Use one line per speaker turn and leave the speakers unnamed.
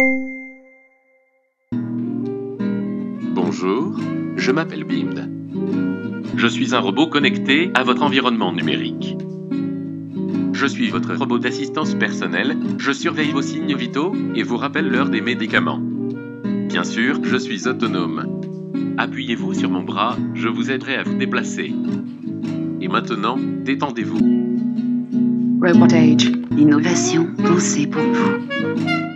Bonjour, je m'appelle Bimd. Je suis un robot connecté à votre environnement numérique. Je suis votre robot d'assistance personnelle, je surveille vos signes vitaux et vous rappelle l'heure des médicaments. Bien sûr, je suis autonome. Appuyez-vous sur mon bras, je vous aiderai à vous déplacer. Et maintenant, détendez-vous.
Robot Age, innovation pensée pour vous.